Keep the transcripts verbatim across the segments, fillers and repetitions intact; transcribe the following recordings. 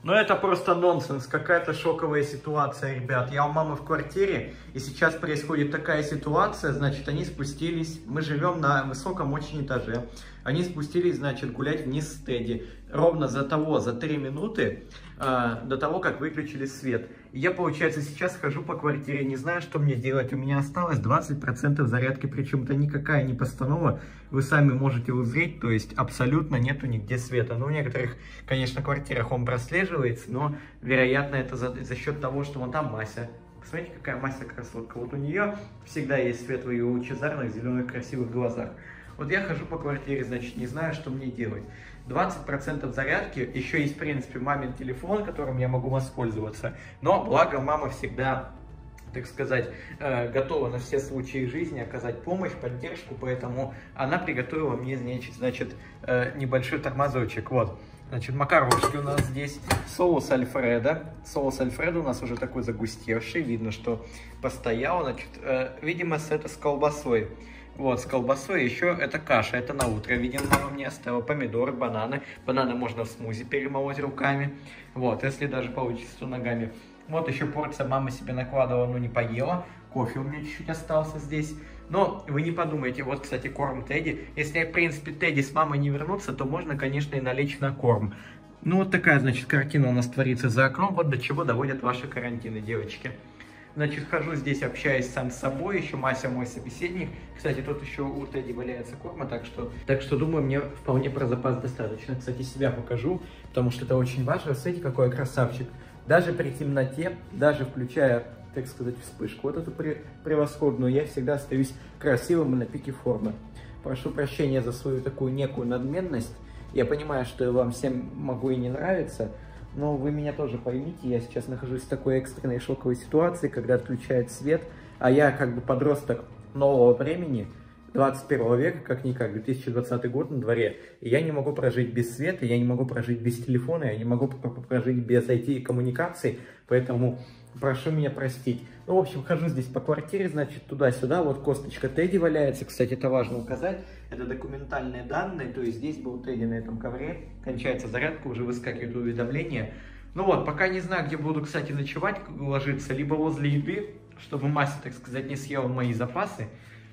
Ну это просто нонсенс, какая-то шоковая ситуация, ребят. Я у мамы в квартире, и сейчас происходит такая ситуация, значит, они спустились, мы живем на высоком очень этаже, они спустились, значит, гулять вниз с Тедди, ровно за того, за три минуты э, до того, как выключили свет. И я, получается, сейчас хожу по квартире, не знаю, что мне делать, у меня осталось двадцать процентов зарядки, причем это никакая не постанова, вы сами можете узреть, то есть абсолютно нету нигде света. Ну, в некоторых, конечно, квартирах он прослеживается, но, вероятно, это за, за счет того, что вон там Мася. Посмотрите, какая Мася красотка. Вот у нее всегда есть свет в ее лучезарных, зеленых, красивых глазах. Вот я хожу по квартире, значит, не знаю, что мне делать. двадцать процентов зарядки, еще есть, в принципе, мамин телефон, которым я могу воспользоваться. Но, благо, мама всегда, так сказать, э, готова на все случаи жизни оказать помощь, поддержку, поэтому она приготовила мне, значит, значит э, небольшой тормозочек. Вот, значит, макарошки у нас здесь, соус альфредо. Соус альфредо у нас уже такой загустевший, видно, что постоял, значит, э, видимо, с, это с колбасой. Вот, с колбасой еще это каша, это на утро, видимо, мама мне оставила. Помидоры, бананы. Бананы можно в смузи перемолоть руками. Вот, если даже получится, то ногами. Вот еще порция мама себе накладывала, но не поела. Кофе у меня чуть-чуть остался здесь. Но вы не подумайте, вот, кстати, корм Тедди. Если, в принципе, Тедди с мамой не вернутся, то можно, конечно, и налечь на корм. Ну, вот такая, значит, картина у нас творится за окном. Вот до чего доводят ваши карантины, девочки. Значит, хожу здесь, общаюсь сам с собой, еще Мася мой собеседник. Кстати, тут еще у Тедди валяется корма, так что, так что думаю, мне вполне про запас достаточно. Кстати, себя покажу, потому что это очень важно. Смотрите, какой я красавчик. Даже при темноте, даже включая, так сказать, вспышку, вот эту превосходную, я всегда остаюсь красивым и на пике формы. Прошу прощения за свою такую некую надменность. Я понимаю, что я вам всем могу и не нравиться. Но вы меня тоже поймите, я сейчас нахожусь в такой экстренной шоковой ситуации, когда отключают свет, а я как бы подросток нового времени, двадцать первого века, как-никак, две тысячи двадцатый год на дворе, и я не могу прожить без света, я не могу прожить без телефона, я не могу прожить без ай ти-коммуникаций, поэтому прошу меня простить. Ну, в общем, хожу здесь по квартире, значит, туда-сюда, вот косточка Тедди валяется, кстати, это важно указать, это документальные данные, то есть здесь был Тедди на этом ковре, кончается зарядка, уже выскакивает уведомление. Ну вот, пока не знаю, где буду, кстати, ночевать, ложиться, либо возле еды, чтобы Мася, так сказать, не съела мои запасы,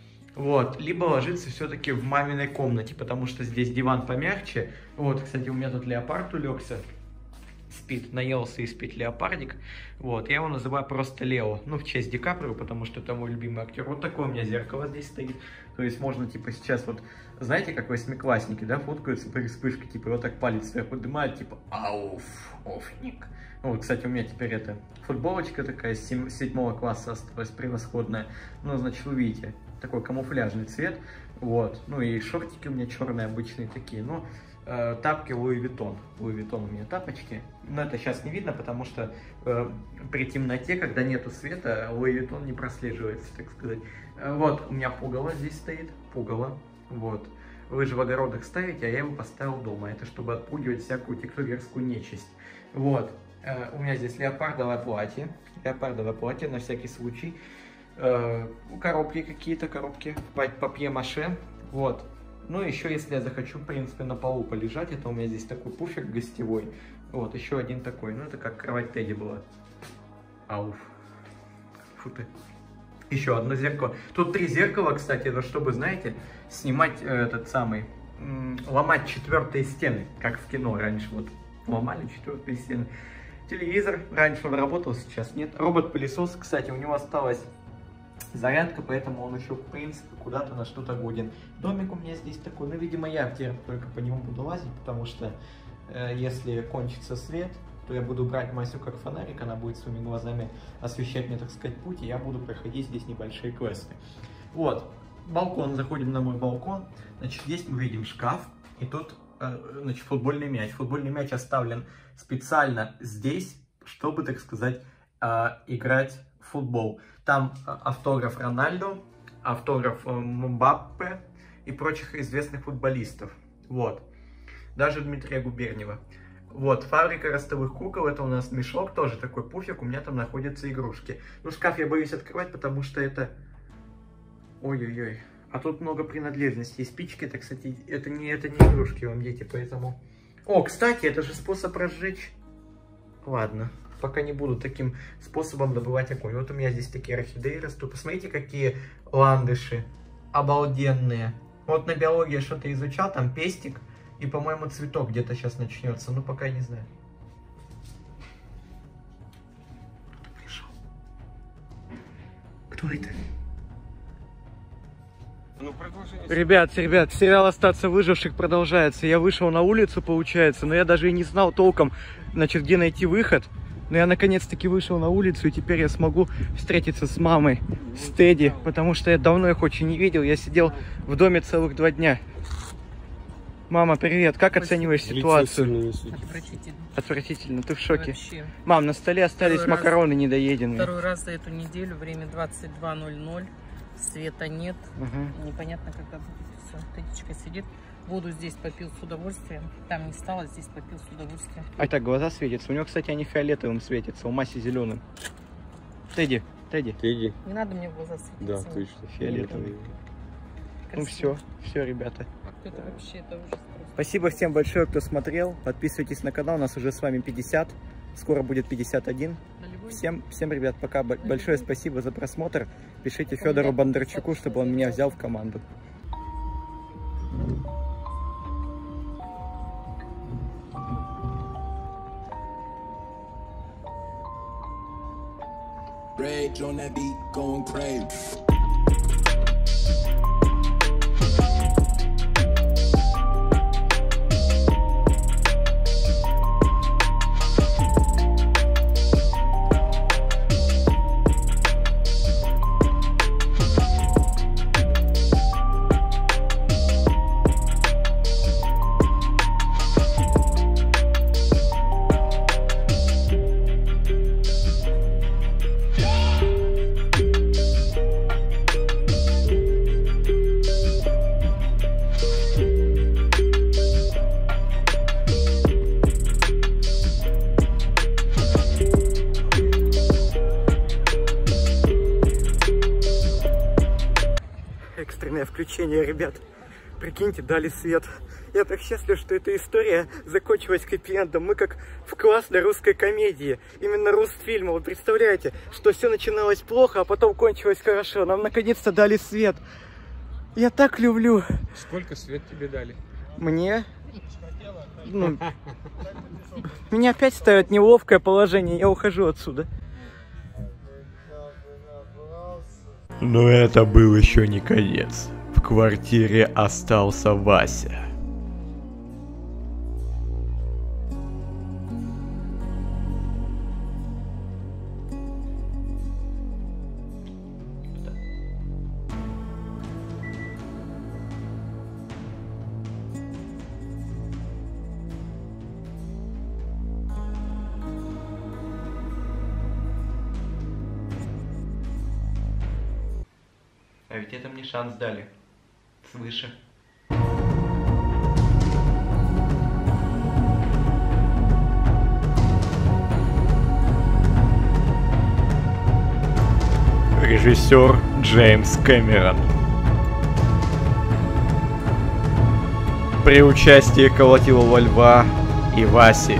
вот, либо ложиться все-таки в маминой комнате, потому что здесь диван помягче. Вот, кстати, у меня тут леопард улегся. Спит, наелся и спит леопардик. Вот, я его называю просто Лео. Ну, в честь Ди Каприо, потому что это мой любимый актер. Вот такое у меня зеркало здесь стоит. То есть можно, типа, сейчас вот, знаете, как восьмиклассники, да, фоткаются при вспышке, типа, вот так палец сверху поднимают, типа, ауф, офник. Ну, вот, кстати, у меня теперь это футболочка такая с седьмого класса осталась, превосходная. Ну, значит, вы видите, такой камуфляжный цвет. Вот, ну и шортики у меня черные обычные такие, ну, э, тапки Луи Виттон. Луи Виттон у меня тапочки. Но это сейчас не видно, потому что э, при темноте, когда нету света, Луи Виттон не прослеживается, так сказать. Э, вот, у меня пугало здесь стоит, пугало, вот. Вы же в огородах ставите, а я его поставил дома. Это чтобы отпугивать всякую тиктокерскую нечисть. Вот, э, у меня здесь леопардовое платье, леопардовое платье на всякий случай. Э, коробки какие-то, коробки, папье-маше, вот. Ну, еще, если я захочу, в принципе, на полу полежать, это у меня здесь такой пуфик гостевой, вот, еще один такой, ну, это как кровать Тедди была. Ауф. Фу ты. Еще одно зеркало. Тут три зеркала, кстати, это чтобы, знаете, снимать э, этот самый, ломать четвертые стены, как в кино раньше, вот, ломали четвертые стены. Телевизор, раньше он работал, сейчас нет. Робот-пылесос, кстати, у него осталась зарядка, поэтому он еще, в принципе, куда-то на что-то годен. Домик у меня здесь такой, ну, видимо, я теперь только по нему буду лазить, потому что э, если кончится свет, то я буду брать Масю как фонарик, она будет своими глазами освещать мне, так сказать, путь, и я буду проходить здесь небольшие квесты. Вот, балкон, заходим на мой балкон, значит, здесь мы видим шкаф, и тут, э, значит, футбольный мяч. Футбольный мяч оставлен специально здесь, чтобы, так сказать, э, играть в футбол. Там автограф Рональдо, автограф Мбаппе и прочих известных футболистов. Вот. Даже Дмитрия Губерниева. Вот. Фабрика ростовых кукол. Это у нас мешок, тоже такой пуфик. У меня там находятся игрушки. Ну, шкаф я боюсь открывать, потому что это... Ой-ой-ой. А тут много принадлежностей. Спички, это, кстати, это не, это не игрушки вам, дети, поэтому... О, кстати, это же способ разжечь... Ладно, пока не буду таким способом добывать огонь. Вот у меня здесь такие орхидеи растут. Посмотрите, какие ландыши обалденные. Вот на биологии я что-то изучал, там пестик. И, по-моему, цветок где-то сейчас начнется. Ну, пока я не знаю. Пришел. Кто это? Ну, продолжение... Ребят, ребят, сериал «Остаться выживших» продолжается. Я вышел на улицу, получается, но я даже и не знал толком, значит, где найти выход. Но я наконец-таки вышел на улицу, и теперь я смогу встретиться с мамой, с Тедди, потому что я давно их очень не видел. Я сидел в доме целых два дня. Мама, привет. Как оцениваешь ситуацию? Отвратительно. Отвратительно. Ты в шоке? Вообще. Мам, на столе остались Второй макароны раз, недоеденные. Второй раз за эту неделю, время двадцать два ноль ноль, света нет, Угу. непонятно, когда будет все. Тедичка сидит, воду здесь попил с удовольствием, там не стало, здесь попил с удовольствием. А так глаза светятся. У него, кстати, они фиолетовым светятся, у Маси зеленым. Тедди, Тедди. Тедди. Не надо мне в глаза светиться. Да, точно. Фиолетовый. Ну Красиво. все, все, ребята. Это вообще, это ужас просто. Спасибо всем большое, кто смотрел. Подписывайтесь на канал, у нас уже с вами пятьдесят. Скоро будет пятьдесят один. Всем, всем, ребят, пока. Большое спасибо за просмотр. Пишите Федору Бондарчуку, чтобы он меня взял в команду. Rage on that beat, going crazy. Экстренное включение, ребят. Прикиньте, дали свет. Я так счастлив, что эта история закончилась хэппи-эндом. Мы как в классной русской комедии. Именно Русфильма. Вы представляете, что все начиналось плохо, а потом кончилось хорошо. Нам наконец-то дали свет. Я так люблю. Сколько свет тебе дали? Мне? Ну, меня опять ставят в неловкое положение. Я ухожу отсюда. Но это был еще не конец. В квартире остался Вася. А ведь это мне шанс дали. Свыше. Режиссер Джеймс Кэмерон. При участии Колотилова Льва и Васи.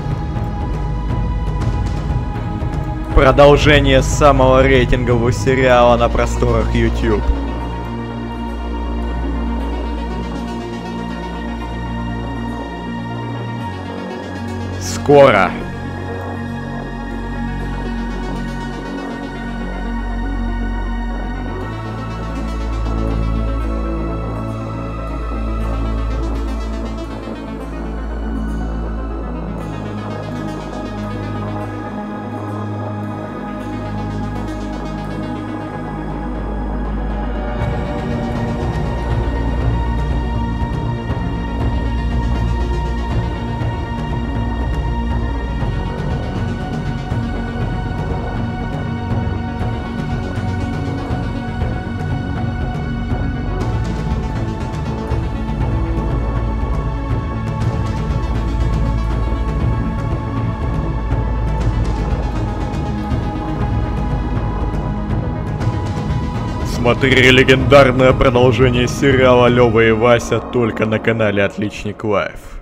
Продолжение самого рейтингового сериала на просторах YouTube. Скоро. Смотри легендарное продолжение сериала Лёва и Вася только на канале Отличник Лайв.